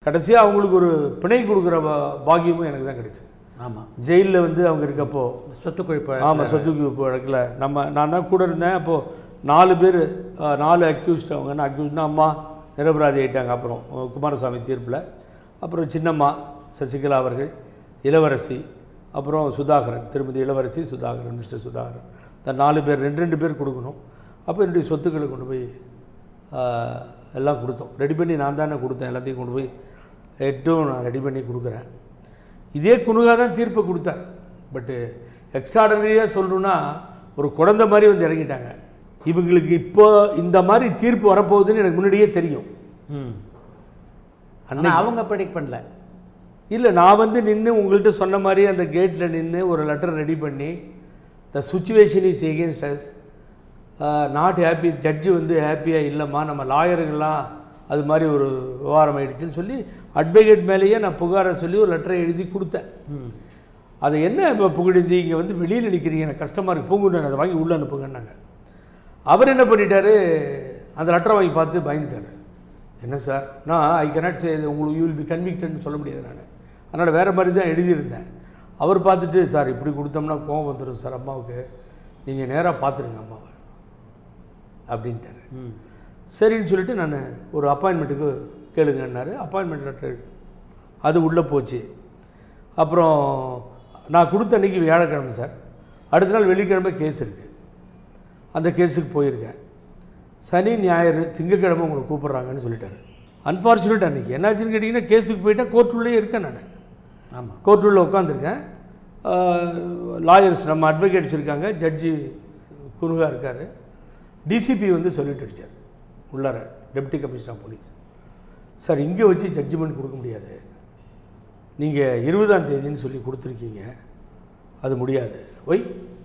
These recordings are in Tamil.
கடைசியாக அவங்களுக்கு ஒரு பிணை கொடுக்குற பாக்கியமும் எனக்கு தான் கிடைச்சிது. ஆமாம், ஜெயிலில் வந்து அவங்க இருக்கப்போ சொத்து குவிப்பு. ஆமாம், சொத்து குவிப்பு வழக்கில் நான் தான் கூட இருந்தேன். அப்போது 4 பேர் 4 அக்யூஸ்ட். அவங்க என்ன அக்யூஸ்ட்னா அம்மா நிரபராதி ஆகிட்டாங்க அப்புறம் குமாரசாமி தீர்ப்பில். அப்புறம் சின்னம்மா சசிகலா அவர்கள், இளவரசி, அப்புறம் சுதாகரன், திருமதி இளவரசி, சுதாகரன், மிஸ்டர் சுதாகரன். இந்த 4 பேர் 2 பேர் கொடுக்கணும். அப்போ என்னுடைய சொத்துக்களை கொண்டு போய் எல்லாம் கொடுத்தோம். ரெடி பண்ணி நான் தானே கொடுத்தேன். எல்லாத்தையும் கொண்டு போய் நான் ரெடி பண்ணி கொடுக்குறேன். இதே குணுகா தான் தீர்ப்பை கொடுத்தார். பட்டு எக்ஸ்ட்ராடனரியாக சொல்லணுன்னா ஒரு குழந்தை மாதிரி வந்து இறங்கிட்டாங்க. இவங்களுக்கு இப்போ இந்த மாதிரி தீர்ப்பு வரப்போகுதுன்னு எனக்கு முன்னாடியே தெரியும். ஆனால் அவங்க ப்ரெடிக்ட் பண்ணல. இல்லை, நான் வந்து நின்று உங்கள்கிட்ட சொன்ன மாதிரி அந்த கேட்டில் நின்று ஒரு லெட்டர் ரெடி பண்ணி the situation is against us, not happy, judge வந்து ஹாப்பியாக இல்லைம்மா, நம்ம லாயருங்கெல்லாம் அது மாதிரி ஒரு விவகாரம் ஆகிடுச்சின்னு சொல்லி அட்வொகேட் மேலேயே நான் புகாரை சொல்லி ஒரு லெட்டரை எழுதி கொடுத்தேன். அதை என்ன இப்போ புகழ்ந்து இங்கே வந்து வெளியில் நிற்கிறீங்க, எனக்கு கஷ்டமாக இருக்குது, பூங்குன்னு அதை வாங்கி உள்ளே அனுப்புங்கன்னாங்க. அவர் என்ன பண்ணிட்டார், அந்த லெட்டரை வாங்கி பார்த்து பயந்துட்டார். என்ன சார், நான் ஐ கேனாட் சே உங்களுக்கு யூ வில் பி கன்விக்டட்னு சொல்ல முடியாது நான், அதனால் வேறு மாதிரி தான் எழுதியிருந்தேன். அவர் பார்த்துட்டு, சார் இப்படி கொடுத்தோம்னா கோவம் வந்துடும் சார் அம்மாவுக்கு, நீங்கள் நேராக பார்த்துருங்க அம்மாவை அப்படின்ட்டார். சரின்னு சொல்லிட்டு நான் ஒரு அப்பாயின்மெண்ட்டுக்கு கேளுங்கன்னாரு. அப்பாயின்மெண்ட் லெட்டர் அது உள்ளே போச்சு. அப்புறம் நான் கொடுத்த அன்றைக்கி வியாழக்கிழமை சார், அடுத்த நாள் வெள்ளிக்கிழமை கேஸ் இருக்குது. அந்த கேஸுக்கு போயிருக்கேன். சனி ஞாயிறு திங்கக்கிழமை உங்களை கூப்பிட்றாங்கன்னு சொல்லிட்டாரு. அன்ஃபார்ச்சுனேட் அன்றைக்கி என்னாச்சுன்னு கேட்டிங்கன்னா, கேஸுக்கு போயிட்டால் கோர்ட்டுள்ளே இருக்கேன் நான். ஆமாம், கோர்ட்டுள்ள உட்காந்துருக்கேன். லாயர்ஸ் நம்ம அட்வொகேட்ஸ் இருக்காங்க, ஜட்ஜி குருகா இருக்கார், டிசிபி வந்து சொல்லிட்டு அடித்தார் உள்ளார, deputy commissioner of police. Sir இங்கே வச்சு ஜட்ஜ்மெண்ட் கொடுக்க முடியாது, நீங்கள் 20ஆம் தேதின்னு சொல்லி கொடுத்துருக்கீங்க, அது முடியாது. ஒய்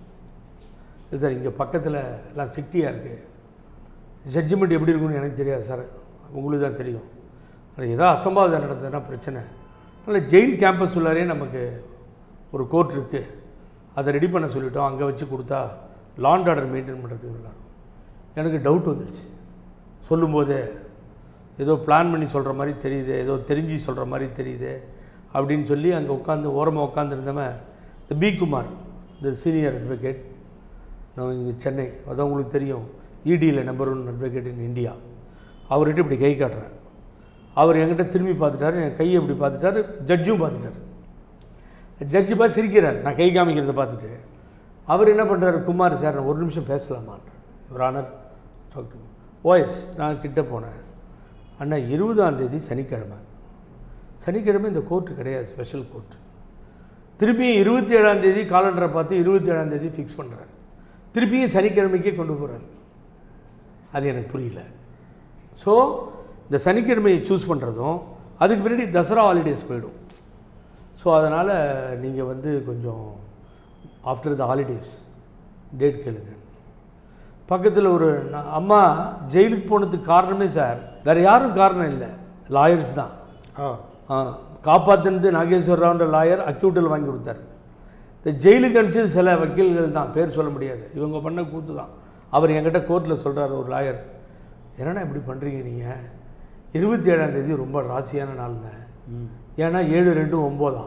சார், இங்கே பக்கத்தில் எல்லாம் சிட்டியாக இருக்குது, ஜட்ஜ்மெண்ட் எப்படி இருக்குன்னு எனக்கு தெரியாது சார், உங்களுக்கு தான் தெரியும். ஏதோ அசம்பாவிதம் நடந்ததுன்னா பிரச்சனை. அதனால் ஜெயில் கேம்பஸ் உள்ளாரே நமக்கு ஒரு கோர்ட் இருக்குது, அதை ரெடி பண்ண சொல்லிட்டோம், அங்கே வச்சு கொடுத்தா லா அண்ட் ஆர்டர் மெயின்டைன் பண்ணுறதுக்கு நல்லாயிருக்கும். எனக்கு டவுட் வந்துடுச்சு சொல்லும்போதே, ஏதோ பிளான் பண்ணி சொல்கிற மாதிரி தெரியுது, ஏதோ தெரிஞ்சு சொல்கிற மாதிரி தெரியுது அப்படின்னு சொல்லி அங்கே உட்காந்து ஓரமாக உட்காந்துருந்தவன் இந்த பி குமார், இந்த சீனியர் அட்வொகேட், நான் இங்கே சென்னை, அதான் உங்களுக்கு தெரியும், இடியில் நம்பர் 1 அட்வொகேட் இன் இந்தியா. அவர்கிட்ட இப்படி கை காட்டுறேன். அவர் என்கிட்ட திரும்பி பார்த்துட்டாரு, என் கையை இப்படி பார்த்துட்டாரு, ஜட்ஜும் பார்த்துட்டாரு. ஜட்ஜு பார்த்து சிரிக்கிறார் நான் கை காமிக்கிறத பார்த்துட்டு. அவர் என்ன பண்ணுறாரு, குமார் சார் நான் ஒரு நிமிஷம் பேசலாமான், ஒரு ஆனர் டாக்டர் ஓஎஸ். நான் கிட்டே போனேன். அண்ணா 20ஆம் தேதி சனிக்கிழமை இந்த கோர்ட்டு கிடையாது, ஸ்பெஷல் கோர்ட்டு. திருப்பியும் 27ஆம் தேதி காலண்டரை பார்த்து 27ஆம் தேதி ஃபிக்ஸ் பண்ணுறாரு, திருப்பியும் சனிக்கிழமைக்கே கொண்டு போகிறார். அது எனக்கு புரியல. ஸோ இந்த சனிக்கிழமையை சூஸ் பண்ணுறதும் அதுக்கு பின்னாடி தசரா ஹாலிடேஸ் போயிடும். ஸோ அதனால் நீங்கள் வந்து கொஞ்சம் ஆஃப்டர் த ஹாலிடேஸ் டேட் கேளுங்க. பக்கத்தில் ஒரு அம்மா ஜெயிலுக்கு போனதுக்கு காரணமே சார் வேறு யாரும் காரணம் இல்லை, லாயர்ஸ் தான். காப்பாற்றினது நாகேஸ்வர ராவ்ன்ற லாயர் அக்யூட்டில் வாங்கி கொடுத்தார். இந்த ஜெயிலுக்கு அனுப்பிச்சது சில வக்கீல்கள் தான், பேர் சொல்ல முடியாது, இவங்க பண்ண கூத்து தான். அவர் என்கிட்ட கோர்ட்டில் சொல்கிறார் ஒரு லாயர், என்னென்னா இப்படி பண்ணுறீங்க நீங்கள், 27ஆம் தேதி ரொம்ப ராசியான நாள்ங்க, ஏன்னா 7-2-9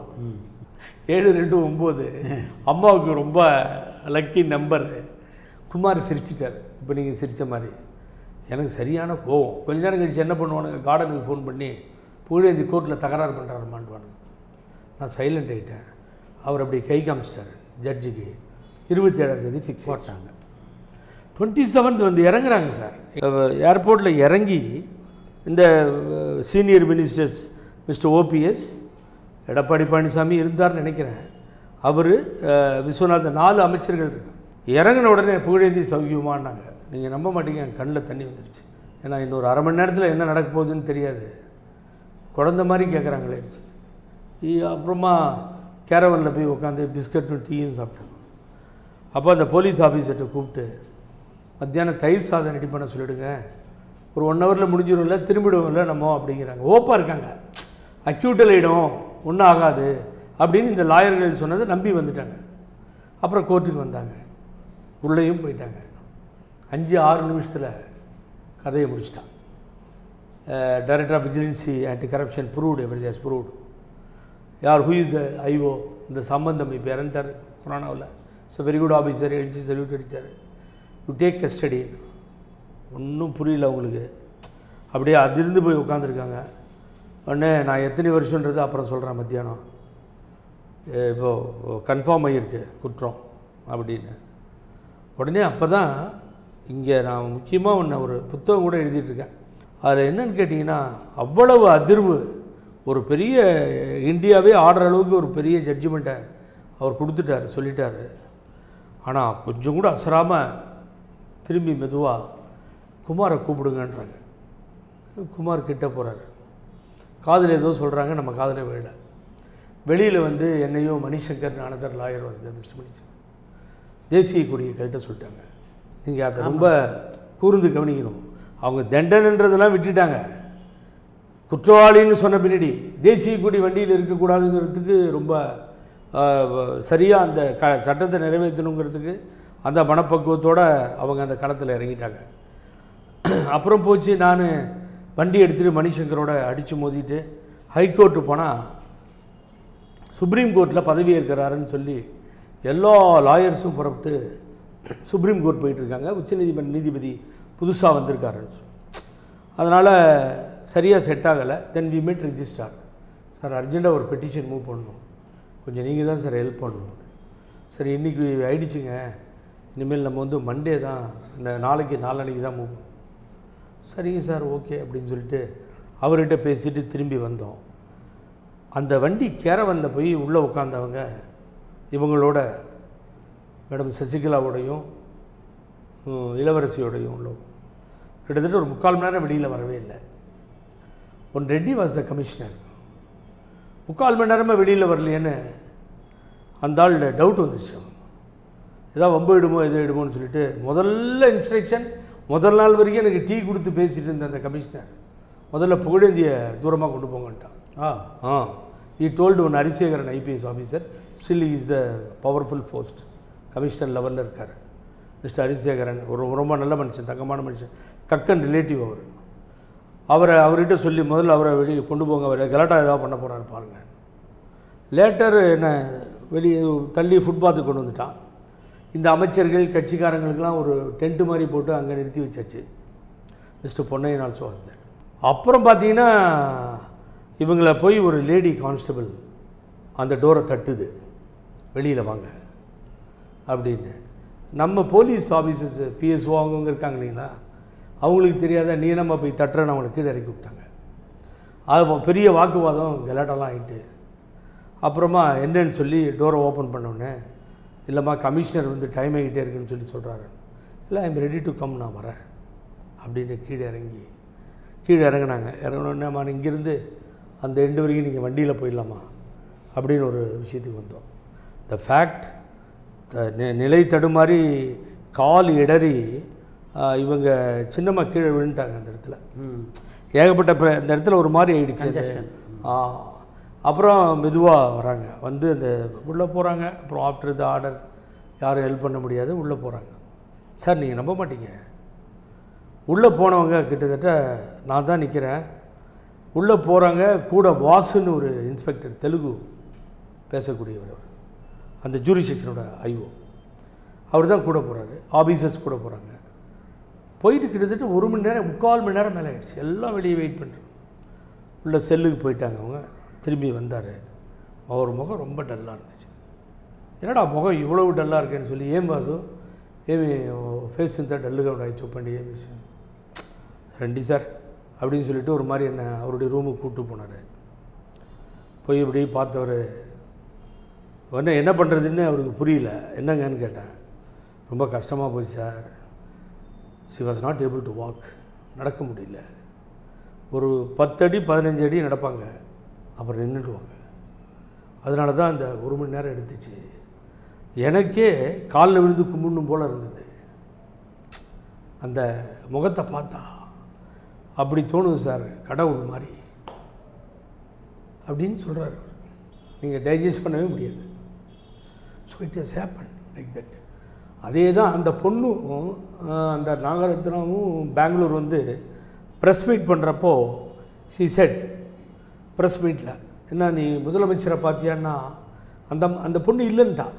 7-2-9 அம்மாவுக்கு ரொம்ப லக்கி நம்பர். குமார் சிரிச்சிட்டார், இப்போ நீங்கள் சிரித்த மாதிரி. எனக்கு சரியான கோவம். கொஞ்ச நேரம் கழிச்சு என்ன பண்ணுவானுங்க, கார்டனுக்கு ஃபோன் பண்ணி புகழேந்தி கோர்ட்டில் தகராறு பண்ணுறாருமான்வானுங்க. நான் சைலண்ட் ஆகிட்டேன். அவர் அப்படி கை காமிச்சிட்டார் ஜட்ஜுக்கு. 27ஆம் தேதி ஃபிக்ஸ் போட்டாங்க. 27th வந்து இறங்குறாங்க சார். ஏர்போர்ட்டில் இறங்கி இந்த senior ministers Mister OPS, Edappadi Palaniswami இருந்தார்னு நினைக்கிறேன், அவர் விஸ்வநாதன், 4 அமைச்சர்கள் இருக்கு. இறங்கின உடனே புகழேந்தி சௌக்கியமானாங்க. நீங்கள் நம்ப மாட்டீங்க, என் கண்ணில் தண்ணி வந்துருச்சு. ஏன்னா இன்னொரு அரை மணி நேரத்தில் என்ன நடக்க போகுதுன்னு தெரியாது, குழந்த மாதிரி கேட்குறாங்களே. அப்புறமா கேரவனில் போய் உட்காந்து பிஸ்கட்டும் டீயும் சாப்பிட்டோம். அப்போ அந்த போலீஸ் ஆஃபீஸர்கிட்ட கூப்பிட்டு, மத்தியானம் தயிர் சாதம் ரெடி பண்ண சொல்லிவிடுங்க, ஒரு 1 ஹவரில் முடிஞ்சிடும்ல, திரும்பிடுவோம்ல நம்ம அப்படிங்கிறாங்க. ஓப்பாக இருக்காங்க, அக்யூட்டில் ஆகிடும், ஒன்றும் ஆகாது அப்படின்னு இந்த லாயர்கள் சொன்னதை நம்பி வந்துட்டாங்க. அப்புறம் கோர்ட்டுக்கு வந்தாங்க, உள்ளேயும் போயிட்டாங்க. 5-6 நிமிஷத்தில் கதையை முடிச்சிட்டான். Director of vigilance anti corruption proved every has proved யார் ஹூ இஸ் த ஐஓ இந்த சம்பந்தம் இப்போ இறந்துட்டார் கொரோனாவில். ஸோ வெரி குட் ஆஃபீஸர் எழுச்சி சல்யூட் அடித்தார். You take custody. ஒன்றும் புரியல அவங்களுக்கு. அப்படியே அதிர்ந்து போய் உட்காந்துருக்காங்க. உடனே நான் எத்தனை வருஷன்றது அப்புறம் சொல்கிறேன் மத்தியானம், இப்போது கன்ஃபார்ம் ஆகியிருக்கு குற்றம் அப்படின்னு. உடனே அப்போ தான் இங்கே நான் முக்கியமாக ஒன்று ஒரு புத்தகம் கூட எழுதிட்டுருக்கேன். அதில் என்னன்னு கேட்டிங்கன்னா, அவ்வளவு அதிர்வு. ஒரு பெரிய இந்தியாவே ஆடுற அளவுக்கு ஒரு பெரிய ஜட்ஜ்மெண்ட்டை அவர் கொடுத்துட்டார், சொல்லிட்டார். ஆனால் கொஞ்சம் கூட அசராமல் திரும்பி மெதுவாக குமாரை கூப்பிடுங்கன்றாங்க. குமார் கிட்ட போகிறாரு. காதில் ஏதோ சொல்கிறாங்க, நம்ம காதில் விழல. வெளியில் வந்து என்னையும் Manishankar another lawyer was Mister Manishankar தேசிய கொடியை கழட்ட சொல்லிட்டாங்க. நீங்கள் அதை ரொம்ப கூர்ந்து கவனிக்கணும். அவங்க தண்டனைன்றதெல்லாம் விட்டுட்டாங்க. குற்றவாளின்னு சொன்ன பின்னாடி தேசிய கொடி வண்டியில் இருக்கக்கூடாதுங்கிறதுக்கு ரொம்ப சரியாக அந்த சட்டத்தை நிறைவேற்றணுங்கிறதுக்கு அந்த மனப்பக்குவத்தோடு அவங்க அந்த களத்தில் இறங்கிட்டாங்க. அப்புறம் போச்சு, நான் வண்டி எடுத்துகிட்டு மணிசங்கரோட அடித்து மோதிட்டு ஹைகோர்ட்டு போனால் சுப்ரீம் கோர்ட்டில் பதவி ஏற்கிறாருன்னு சொல்லி எல்லா லாயர்ஸும் புறப்பட்டு சுப்ரீம் கோர்ட் போயிட்டுருக்காங்க. உச்சநீதிமன்ற நீதிபதி புதுசாக வந்திருக்காருன்னு. அதனால் சரியாக செட் ஆகலை. Then we made registrar. Sir அர்ஜெண்ட்டாக ஒரு பெட்டிஷன் மூவ் பண்ணணும், கொஞ்சம் நீங்கள் தான் சார் ஹெல்ப் பண்ணணும். சரி இன்றைக்கி ஆயிடுச்சுங்க, இனிமேல் நம்ம வந்து மண்டே தான், இந்த நாளைக்கு தான் மூவ். சரிங்க சார் ஓகே அப்படின்னு சொல்லிட்டு அவர்கிட்ட பேசிட்டு திரும்பி வந்தோம். அந்த வண்டி கேரவனில் போய் உள்ளே உட்காந்தவங்க இவங்களோட மேடம் சசிகலாவோடையும் இளவரசியோடையும் உள்ள கிட்டத்தட்ட ஒரு 3/4 மணி நேரம் வெளியில் வரவே இல்லை. One Reddy was the commissioner. 3/4 மணி நேரமாக வெளியில் வரலையேன்னு அந்த ஆள் டவுட் வந்துருச்சு. ஏதாவது வம்பு இடுமோ எது இடுமோன்னு சொல்லிட்டு முதல்ல இன்ஸ்ட்ரக்ஷன், முதல் நாள் வரைக்கும் எனக்கு டீ கொடுத்து பேசிகிட்டு இருந்த அந்த கமிஷனர் முதல்ல புகழேந்திய தூரமாக கொண்டு போங்கன்ட்டான். He told one Harisekaran IPS officer, still is the powerful post, commissioner லெவலில் இருக்கார் மிஸ்டர் ஹரிசேகரன். ஒரு ரொம்ப நல்ல மனுஷன், தங்கமான மனுஷன், கக்கன் ரிலேட்டிவ் அவர்கிட்ட சொல்லி முதல்ல அவரை வெளியே கொண்டு போங்க, அவர் கலாட்டா ஏதாவது பண்ண போகிறாரு பாருங்கள். லேட்டர் என்ன வெளியே தள்ளி ஃபுட்பாத்துக்கு கொண்டு வந்துட்டான். இந்த அமைச்சர்கள் கட்சிக்காரங்களுக்கெல்லாம் ஒரு டென்ட்டு மாதிரி போட்டு அங்கே நிறுத்தி வச்சாச்சு. Mister Ponnaiyan also was there. அப்புறம் பார்த்தீங்கன்னா இவங்கள போய் ஒரு லேடி கான்ஸ்டபிள் அந்த டோரை தட்டுது, வெளியில் வாங்க அப்படின்னு. நம்ம போலீஸ் ஆஃபீஸர்ஸ் பிஎஸ்ஓ அவங்கவுங்க இருக்காங்க இல்லைங்களா, அவங்களுக்கு தெரியாத நீ நம்ம போய் தட்டுறன்னு அவங்களை கீழே இறக்கி விட்டாங்க. அது பெரிய வாக்குவாதம் கலாட்டெல்லாம் ஆகிட்டு அப்புறமா என்னன்னு சொல்லி டோரை ஓப்பன் பண்ணோன்னே, இல்லைம்மா கமிஷனர் வந்து டைம் ஆகிட்டே இருக்குன்னு சொல்லி சொல்கிறாரு. இல்லை ஐம் ரெடி டு கம், நான் வரேன் அப்படின்னு கீழே இறங்கினாங்க. இறங்கினோடனேம்மா இங்கேருந்து அந்த எண்டு வரைக்கும் நீங்கள் வண்டியில் போயிடலாமா அப்படின்னு ஒரு விஷயத்துக்கு வந்தோம். த ஃபேக்ட் நிலை தடுமாறி கால் இடறி இவங்க சின்னமாக கீழே விழுந்துட்டாங்க. அந்த இடத்துல ஏகப்பட்ட அந்த இடத்துல ஒரு மாதிரி ஆயிடுச்சு. அப்புறம் மெதுவாக வராங்க, வந்து அந்த உள்ளே போகிறாங்க. அப்புறம் ஆஃப்டர் த ஆர்டர் யாரும் ஹெல்ப் பண்ண முடியாது, உள்ளே போகிறாங்க. சார் நீங்கள் நம்ப மாட்டீங்க, உள்ளே போனவங்க கிட்டத்தட்ட நான் தான் நிற்கிறேன். உள்ளே போகிறாங்க, கூட வாசுன்னு ஒரு இன்ஸ்பெக்டர், தெலுங்கு பேசக்கூடியவர், அவர் அந்த ஜூரி செக்ஷனோட ஐஓ, அவர் தான் கூட போகிறாரு. ஆஃபீஸர்ஸ் கூட போகிறாங்க. போயிட்டு கிட்டத்தட்ட 1 மணி நேரம் 3/4 மணி நேரம் மேலே ஆகிடுச்சு. எல்லாம் வெளியே வெயிட் பண்ணுறோம். உள்ள செல்லுக்கு போயிட்டாங்க. அவங்க திரும்பி வந்தார். அவர் முகம் ரொம்ப டல்லாக இருந்துச்சு. என்னடா முகம் இவ்வளவு டல்லாக இருக்கேன்னு சொல்லி, ஏன் பாசு ஏமி ஃபேஸ் இந்த டல்லுగా చూపండి ஏமி ரெண்டி சார் அப்படின்னு சொல்லிட்டு ஒரு மாதிரி என்ன அவருடைய ரூமுக்கு கூப்பிட்டு போனார். போய் இப்படி பார்த்தவர் என்ன பண்ணுறதுன்னு அவருக்கு புரியல. என்னங்கன்னு கேட்டேன். ரொம்ப கஷ்டமாக போச்சு sir. She was not able to walk, நடக்க முடியல. ஒரு 10 அடி 15 அடி நடப்பாங்க, அப்புறம் நின்றுடுவாங்க. அதனால தான் அந்த 1 மணி நேரம் எடுத்துச்சு. எனக்கே காலில் விழுந்து கும்பிடணும் போல் இருந்தது. அந்த முகத்தை பார்த்தா அப்படி தோணுது சார், கடவுள் மாதிரி அப்படின்னு சொல்கிறார். நீங்கள் டைஜஸ்ட் பண்ணவே முடியாது. So it has happen like that. அதே தான் அந்த பொண்ணும் அந்த நாகரத்னாவும் பெங்களூர் வந்து ப்ரெஸ் மீட் பண்ணுறப்போ ஷீ செட் ப்ரெஸ் மீட்டில், என்ன நீ முதலமைச்சரை பார்த்தியான்னா அந்த பொண்ணு இல்லைன்ட்டா.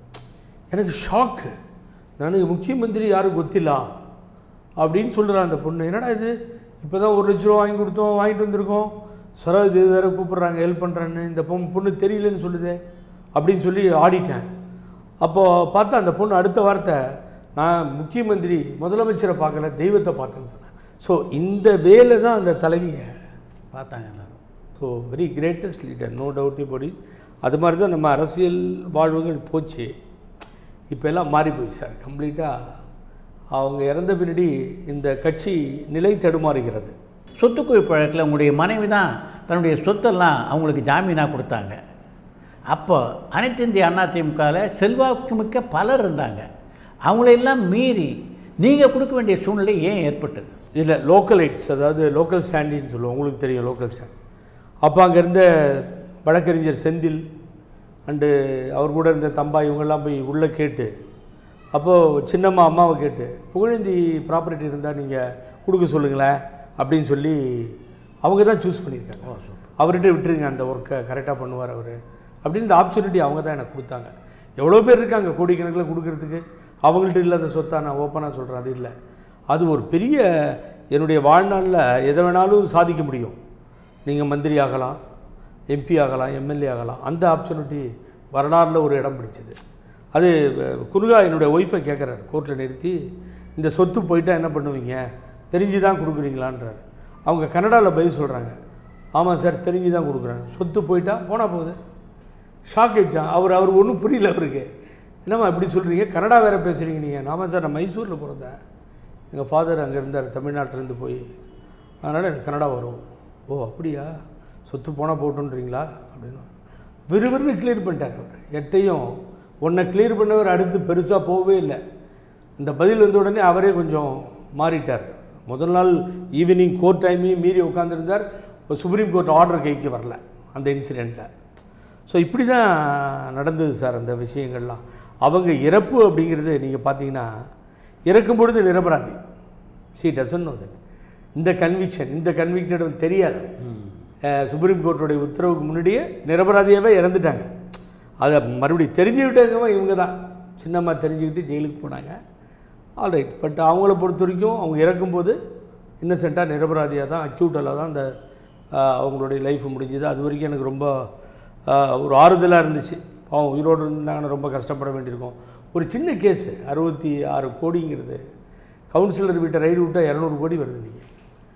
எனக்கு ஷாக்கு. ನನಗೆ முக்கியமந்திரி யாரும் ಗೊತ್ತಿಲ್ಲ அப்படின்னு சொல்கிறான் அந்த பொண்ணு. என்னடா இது, இப்போ தான் 1 லட்ச ரூபா வாங்கிட்டு வந்திருக்கோம், இது வேறு கூப்பிட்றாங்க ஹெல்ப் பண்ணுறேன்னு, இந்த பொண்ணு தெரியலன்னு சொல்லுதே அப்படின்னு சொல்லி ஆடிட்டேன். அப்போது பார்த்தா அந்த பொண்ணு அடுத்த வார்த்தை, நான் முக்கியமந்திரி முதலமைச்சரை பார்க்கல, தெய்வத்தை பார்த்தேன்னு சொன்னேன். ஸோ இந்த வேலை தான் அந்த தலைவியை பார்த்தாங்க எல்லாரும். So very greatest leader, no doubt about it. அது மாதிரி தான் நம்ம அரசியல் வாழ்வுகள் போச்சு. இப்போ எல்லாம் மாறி போச்சு சார் கம்ப்ளீட்டாக. அவங்க இறந்த பின்னாடி இந்த கட்சி நிலை தடுமாறுகிறது. சொத்து குவிப்பு வழக்கில் உங்களுடைய மனைவி தான் தன்னுடைய சொத்தெல்லாம் அவங்களுக்கு ஜாமீனாக கொடுத்தாங்க. அப்போ அனைத்து இந்திய அண்ணா திமுகவில் செல்வாக்கு மிக்க பலர் இருந்தாங்க. அவங்களெல்லாம் மீறி நீங்கள் கொடுக்க வேண்டிய சூழ்நிலை ஏன் ஏற்பட்டது? இல்லை, லோக்கலைட்ஸ், அதாவது லோக்கல் ஸ்டாண்டின்னு சொல்லுவோம், உங்களுக்கு தெரியும் லோக்கல் ஸ்டாண்ட். அப்போ அங்கே இருந்த வழக்கறிஞர் செந்தில் அண்டு அவர் கூட இருந்த தம்பா இவங்கெல்லாம் போய் உள்ளே கேட்டு, அப்போது சின்னம்மா அம்மாவை கேட்டு, புகழேந்தி ப்ராப்பர்ட்டி இருந்தால் நீங்கள் கொடுக்க சொல்லுங்களேன் அப்படின்னு சொல்லி அவங்க தான் சூஸ் பண்ணியிருக்காங்க. அவர்கிட்ட விட்டுருங்க, அந்த ஒர்க்கை கரெக்டாக பண்ணுவார் அவர் அப்படின்னு இந்த ஆப்பர்ச்சுனிட்டி அவங்க தான் எனக்கு கொடுத்தாங்க. எவ்வளோ பேர் இருக்காங்க கோடிக்கணக்கில் கொடுக்கறதுக்கு, அவங்கள்ட்ட இல்லாத சொத்தாக நான் ஓப்பனாக சொல்கிறேன். அது இல்லை, அது ஒரு பெரிய என்னுடைய வாழ்நாளில் எதை வேணாலும் சாதிக்க முடியும். நீங்கள் மந்திரி ஆகலாம், எம்பி ஆகலாம், எம்எல்ஏ ஆகலாம். அந்த ஆப்பர்ச்சுனிட்டி வரலாறில் ஒரு இடம் பிடிச்சது. அது குருகா என்னுடைய ஒய்ஃபை கேட்குறாரு கோர்ட்டில் நிறுத்தி, இந்த சொத்து போயிட்டால் என்ன பண்ணுவீங்க, தெரிஞ்சு தான் கொடுக்குறீங்களான்றார். அவங்க கனடாவில் பதில் சொல்கிறாங்க, ஆமாம் சார் தெரிஞ்சு தான் கொடுக்குறேன், சொத்து போயிட்டா போனால் போகுது. ஷாக் ஆகிட்டான் அவர் ஒன்றும் புரியல அவருக்கு. என்னம்மா இப்படி சொல்கிறீங்க, கனடா வேறு பேசுகிறீங்க நீங்கள்? ஆமாம் சார், நான் மைசூரில் பிறந்தேன், எங்கள் ஃபாதர் அங்கே இருந்தார் தமிழ்நாட்டிலேருந்து போய், அதனால் எனக்கு கனடா வரும். ஓ அப்படியா, சொத்து போனால் போட்டுன்றீங்களா அப்படின்னு விறுவிறுன்னு கிளியர் பண்ணிட்டார் அவர். எட்டையும் ஒன்றை கிளியர் பண்ணவர் அடுத்து பெருசாக போகவே இல்லை. இந்த பதில் வந்த உடனே அவரே கொஞ்சம் மாறிட்டார். முதல் நாள் ஈவினிங் கோர்ட் டைமையும் மீறி உட்காந்துருந்தார். சுப்ரீம் கோர்ட் ஆர்டர் கைக்கு வரல அந்த இன்சிடெண்ட்டில். ஸோ இப்படி தான் நடந்தது சார் அந்த விஷயங்கள்லாம். அவங்க இறப்பு அப்படிங்கிறது நீங்கள் பார்த்தீங்கன்னா, இறக்கும் பொழுது நிரபராதி, ஷீ டசன்ட் நோ தட். இந்த கன்விக்டட் தெரியாது. சுப்ரீம் கோர்ட்டுடைய உத்தரவுக்கு முன்னாடியே நிரபராதியாகவே இறந்துட்டாங்க. அதை மறுபடியும் தெரிஞ்சுக்கிட்டவங்க இவங்க தான். சின்னம்மா தெரிஞ்சுக்கிட்டு ஜெயிலுக்கு போனாங்க. ஆல்ரைட். பட் அவங்கள பொறுத்த வரைக்கும் அவங்க இறக்கும்போது இன்னசென்ட்டாக நிரபராதியாக தான், அக்யூட்டலாக தான் அந்த அவங்களுடைய லைஃப் முடிஞ்சுது. அது வரைக்கும் எனக்கு ரொம்ப ஒரு ஆறுதலாக இருந்துச்சு. அவன் உயிரோடு இருந்தாங்கன்னா ரொம்ப கஷ்டப்பட வேண்டியிருக்கும். ஒரு சின்ன கேஸு 66 கோடிங்கிறது, கவுன்சிலர் வீட்டை ரைடு விட்டால் 200 கோடி வருது. நீங்கள்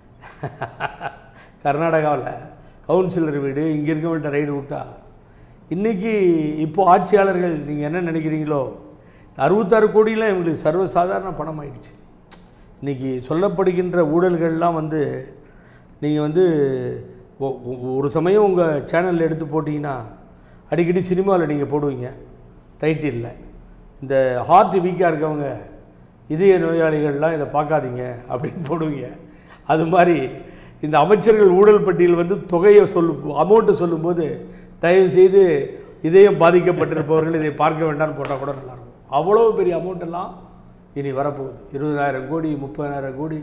கர்நாடகாவில் கவுன்சிலர் வீடு இங்கே இருக்க வேண்டிய ரைடு விட்டால், இன்றைக்கி இப்போது ஆட்சியாளர்கள் நீங்கள் என்ன நினைக்கிறீங்களோ, 66 கோடியெலாம் இவங்களுக்கு சர்வசாதாரண பணம் ஆயிடுச்சு. இன்றைக்கி சொல்லப்படுகின்ற ஊழல்கள்லாம் நீங்கள் ஒரு சமயம் உங்கள் சேனலில் எடுத்து போட்டிங்கன்னா அடிக்கடி சினிமாவில் நீங்கள் போடுவீங்க டைட்டிலில், இந்த ஹார்ட் வீக்காக இருக்கவங்க, இதய நோயாளிகள்லாம் இதை பார்க்காதீங்க அப்படின்னு போடுவீங்க. அது மாதிரி இந்த அமைச்சர்கள் ஊழல் பட்டியல் தொகையை அமௌண்ட்டை சொல்லும்போது தயவுசெய்து இதயம் பாதிக்கப்பட்டிருப்பவர்கள் இதை பார்க்க வேண்டாம்னு போட்டால் கூட நல்லாயிருக்கும். அவ்வளோ பெரிய அமௌண்ட்டெல்லாம் இனி வரப்போகுது. 20,000 கோடி, 30,000 கோடி.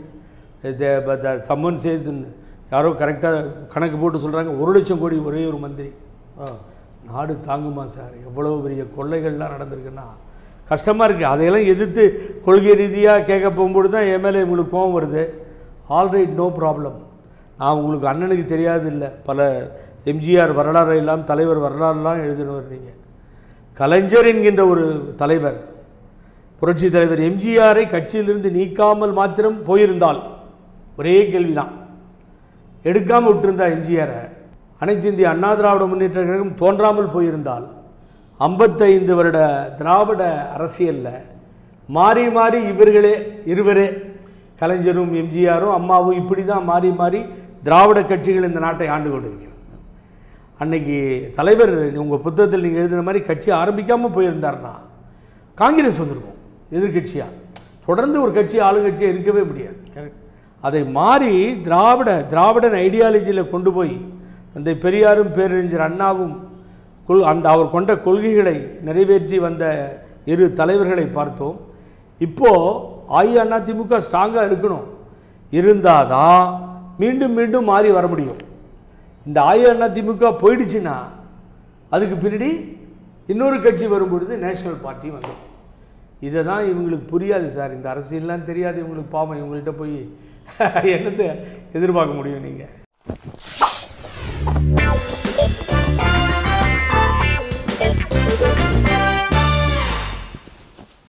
சம்மன் சேஸ், யாரோ கரெக்டாக கணக்கு போட்டு சொல்கிறாங்க 1 லட்சம் கோடி ஒரே ஒரு மந்திரி. நாடு தாங்குமா சார்? எவ்வளோ பெரிய கொள்ளைகள்லாம் நடந்திருக்குன்னா கஷ்டமாக இருக்குது. அதையெல்லாம் எதிர்த்து கொள்கை ரீதியாக கேட்க போகும்போது தான் என் மேலே உங்களுக்கு கோபம் வருது. Alright, no problem. நான் உங்களுக்கு அண்ணனுக்கு தெரியாது இல்லை, பல எம்ஜிஆர் வரலாறு எல்லாம், தலைவர் வரலாறுலாம் எழுதினவர் நீங்கள். கலைஞர் என்கின்ற ஒரு தலைவர், புரட்சி தலைவர் எம்ஜிஆரை கட்சியிலிருந்து நீக்காமல் மாத்திரம் போயிருந்தால், ஒரே கேள்விதான், எடுக்காமல் விட்டிருந்தா எம்ஜிஆரை, அனைத்து இந்திய அண்ணா திராவிட முன்னேற்ற கழகம் தோன்றாமல் போயிருந்தால், 55 வருட திராவிட அரசியலில் மாறி மாறி இருவரே கலைஞரும் எம்ஜிஆரும் அம்மாவும் இப்படி தான் மாறி மாறி திராவிட கட்சிகள் இந்த நாட்டை ஆண்டு கொண்டிருக்கிறது. அன்னைக்கு தலைவர் உங்கள் புத்தகத்தில் நீங்கள் எழுதின மாதிரி கட்சி ஆரம்பிக்காமல் போயிருந்தார்னா காங்கிரஸ் வந்திருக்கும் எதிர்கட்சியாக. தொடர்ந்து ஒரு கட்சி ஆளுங்கட்சியாக இருக்கவே முடியாது. அதை மாறி திராவிடன் ஐடியாலஜியில் கொண்டு போய் அந்த பெரியாரும் பேரறிஞர் அண்ணாவும் அவர் கொண்ட கொள்கைகளை நிறைவேற்றி வந்த இரு தலைவர்களை பார்த்தோம். இப்போது அதிமுக ஸ்ட்ராங்காக இருக்கணும். இருந்தால் தான் மீண்டும் மீண்டும் மாறி வர முடியும். இந்த அதிமுக போயிடுச்சுன்னா அதுக்கு பின்னாடி இன்னொரு கட்சி வரும்பொழுது நேஷனல் பார்ட்டி வந்துடும். இதை தான் இவங்களுக்கு புரியாது சார். இந்த அரசியல்லாம் தெரியாது இவங்களுக்கு. பாவம், இவங்கள்ட்ட போய் என்னத்தை எதிர்பார்க்க முடியும் நீங்கள்?